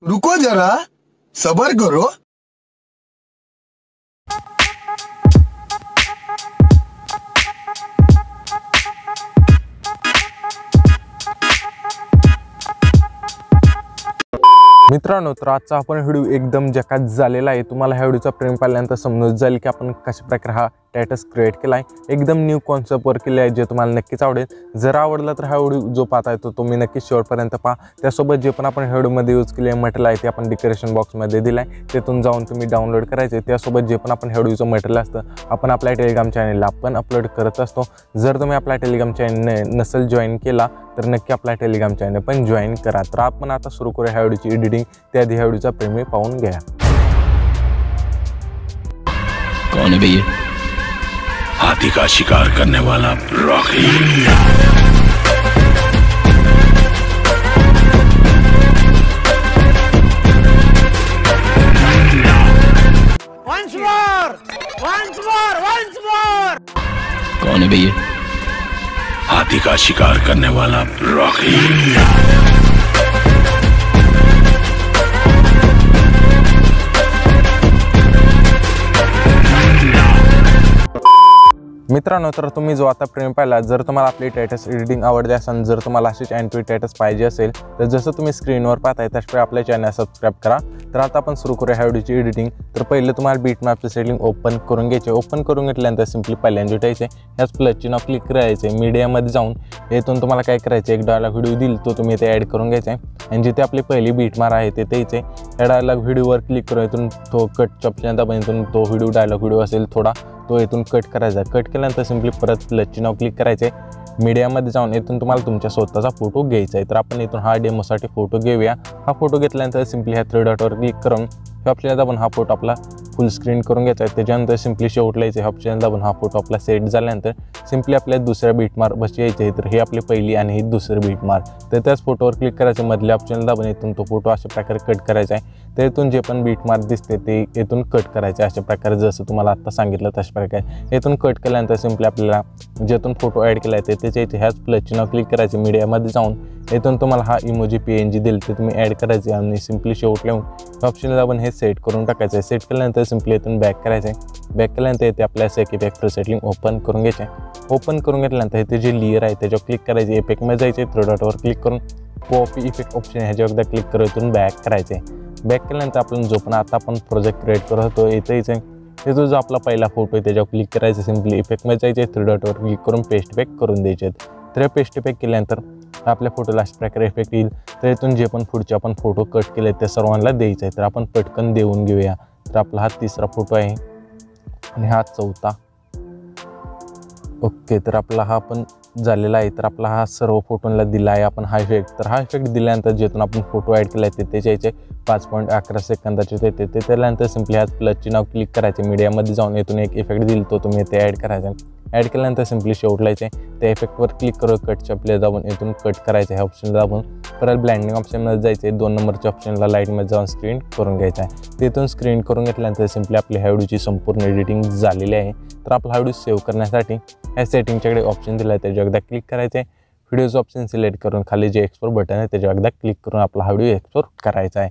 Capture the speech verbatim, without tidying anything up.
रुको जरा सबर करो। मित्रांनो, तर आजचा आपण व्हिडिओ एकदम जकात झालेला आहे। तुम्हाला ह्या व्हिडिओचा प्रेम पाहिल्यानंतर समजून जाईल की आपण कशा प्रकारे हा स्टेटस क्रिएट केला आहे। एकदम न्यू कॉन्सेप्टवर केले आहे, जे तुम्हाला नक्कीच आवडेल। जर आवडला तर हा व्हिडिओ जो पाहताय तो तुम्ही नक्कीच शेवटपर्यंत पहा। त्यासोबत जे पण आपण व्हिडिओमध्ये यूज केले मटेरियल आहे ते आपण डिस्क्रिप्शन बॉक्समध्ये दिलं आहे, तेथून जाऊन तुम्ही डाउनलोड करायचे। त्यासोबत जे पण आपण व्हिडिओचं मटेरियल असतं आपण आपल्या टेलिग्राम चॅनलला आपण अपलोड करत असतो। जर तुम्ही आपल्या टेलिग्राम चॅनल नसेल जॉईन केला तर नक्की आपल्या टेलिग्राम चॅनल पण जॉईन करा। तर आपण आता सुरू करूया ह्या व्हिडिओची एडिटिंग। त्याआधी ह्या व्हिडिओचा प्रेमी पाहून घ्या। कौन है भैया? हाथी का शिकार करने वाला Rocky. Once more, once more, once more. कौन है भैया? हाथी का शिकार करने वाला रॉकी। मित्रांनो, तर तुम्ही जो आता प्रेम पाहिला, जर तुम्हाला आपली स्टेटस एडिटिंग आवडते असेल, जर तुम्हाला अशीच अँटी स्टेटस पाहिजे असेल तर जसं तुम्ही स्क्रीनवर पाहताय त्याशिवाय आपल्या चॅनल सबस्क्राईब करा। तर आता आपण सुरू करूया ह्या व्हिडिओची एडिटिंग। तर पहिले तुम्हाला बीट मॅपचं सेटिंग ओपन करून घ्यायचे। ओपन करून घेतल्यानंतर सिम्पली पहिल्यांदा टायचे ह्याच प्लसची नाव क्लिक करायचे। मीडियामध्ये जाऊन येथून तुम्हाला काय करायचं, एक डायलॉग व्हिडिओ दिल तो तुम्ही इथे ॲड करून घ्यायचा आहे आणि जिथे आपली पहिली बीट मार आहे तिथे यायचे। ह्या डायलॉग व्हिडिओवर क्लिक करून इथून तो कटच्या ऑप्शन दाबून इथून तो व्हिडिओ डायलॉग व्हिडिओ असेल थोडा तो इथून कट करायचा। कट केल्यानंतर सिम्पली परत प्लसची नाव क्लिक करायचे। मीडियामध्ये जाऊन इथून तुम्हाला तुमच्या स्वतःचा फोटो घ्यायचा आहे। तर आपण इथून हा डेमोसाठी फोटो घेऊया। हा फोटो घेतल्यानंतर सिम्पली ह्या थ्री डॉटवर क्लिक करून ह्या ऑप्शन दाबून हा फोटो आपला फुल स्क्रीन करून घ्यायचा आहे। त्याच्यानंतर सिम्पली शेवटला यायचं, ऑप्शन दाबून हा फोटो आपला सेट झाल्यानंतर सिम्पली आपल्या दुसऱ्या बीट मार बशी यायचे। तर ही आपली पहिली आणि ही दुसरी बीट मार। तर त्याच फोटोवर क्लिक करायचं, मधल्या ऑप्शन दाबून इथून तो फोटो अशा प्रकारे कट करायचा आहे। तर इथून जे पण बीट मार दिसते ते इथून कट करायचे अशा प्रकारे, जसं तुम्हाला आता सांगितलं तशा प्रकारे। इथून कट केल्यानंतर सिम्पली आपल्याला जेथून फोटो ॲड केला आहे त्याच्या इथे ह्याच प्लसची नाव क्लिक करायचे। मीडियामध्ये जाऊन इथून तुम्हाला हा इमोजी पी एन जी दिल ते तुम्ही ॲड करायचे आणि सिम्पली शेवट लिहून ऑप्शन दाबून हे सेट करून टाकायचं आहे। सेट केल्यानंतर सिम्पली इथून बॅक करायचं आहे। बॅक केल्यानंतर इथे आपल्या सेक इफेक्ट सेटिंग ओपन करून घ्यायचे। ओपन करून घेतल्यानंतर इथे जे लेयर आहे त्याच्यावर क्लिक करायचे। इफेक्टमध्ये जायचे, थ्री डॉटवर क्लिक करून कॉपी इफेक्ट ऑप्शन ह्याच्यावर एकदा क्लिक करून इथून बॅक करायचे। बॅक केल्यानंतर आपण जो पण आता आपण प्रोजेक्ट क्रिएट करत होतो इथे यायचं, तिथं जो आपला पहिला फोटो आहे त्याच्यावर क्लिक करायचं। सिम्पली इफेक्टमध्ये जायचे, थ्री डॉटवर क्लिक करून पेस्ट इफेक्ट करून द्यायचे। तर पेस्ट इफेक्ट केल्यानंतर आपल्या फोटोला अशा प्रकारे इफेक्ट येईल। तर इथून जे पण पुढचे आपण फोटो कट केले ते सर्वांना द्यायचं आहे। तर आपण पटकन देऊन घेऊया। तर आपला हा तिसरा फोटो आहे आणि हा चौथा। ओके, तर आपला हा पण झालेला आहे। तर आपला हा सर्व फोटोला दिला आहे आपण हा इफेक्ट। तर हा इफेक्ट दिल्यानंतर जेथून आपण फोटो ॲड केला आहे तिथे जायचे, पाच पॉईंट अकरा सेकंदाचे ते ते त्यानंतर सिम्पली ह्याच प्लसची नाव क्लिक करायचे। मीडियामध्ये जाऊन इथून एक इफेक्ट दिल तो तुम्ही इथे ॲड करायचा। ॲड केल्यानंतर सिम्पली शेवटला यायचे, त्या इफेक्टवर क्लिक करून कटच्या प्ले दाबून इथून कट करायचं ह्या ऑप्शन दाबून परत ब्लँडिंग ऑप्शनमध्ये जायचे। दोन नंबरच्या ऑप्शनला लाईटमध्ये जाऊन स्क्रीन करून घ्यायचा आहे। तिथून स्क्रीन करून घेतल्यानंतर सिम्पली आपल्या ह्या व्हिडिओची संपूर्ण एडिटिंग झालेली आहे। तर आपला हा व्हिडिओ सेव्ह करण्यासाठी ह्या सेटिंगच्याकडे ऑप्शन दिला आहे त्याच्यावर एकदा क्लिक करायचे। व्हिडिओचं ऑप्शन सिलेक्ट करून खाली जे एक्सपोर्ट बटन आहे त्याच्यावर एकदा क्लिक करून आपला हा व्हिडिओ एक्सपोर्ट करायचा आहे।